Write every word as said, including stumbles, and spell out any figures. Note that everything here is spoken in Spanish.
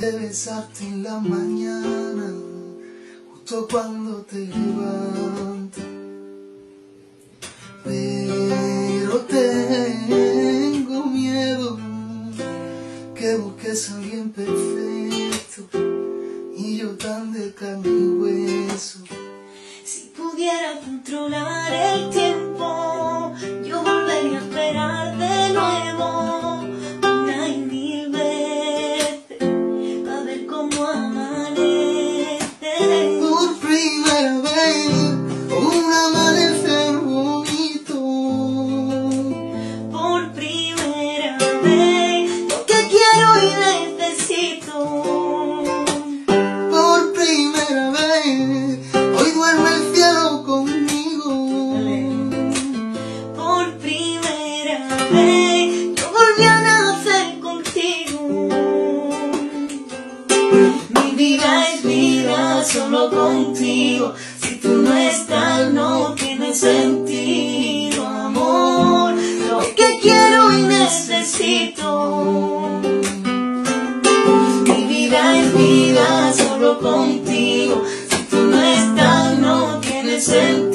de besarte en la mañana, justo cuando te levantas. Pero tengo miedo que busques a alguien perfecto y yo tan de carne y hueso. Si pudiera controlar el tiempo, yo volvería a esperar de nuevo una y mil veces a ver cómo amanece. Por primera vez, un amanecer bonito. Por primera vez, lo que quiero y necesito. Por primera vez, hoy duerme el cielo conmigo. Por primera vez, yo volví a nacer contigo. Mi vida es vida solo contigo. Si tú no estás, no tiene sentido, amor. Lo que quiero y necesito. Mi vida es vida solo contigo. Si tú no estás, no tiene sentido.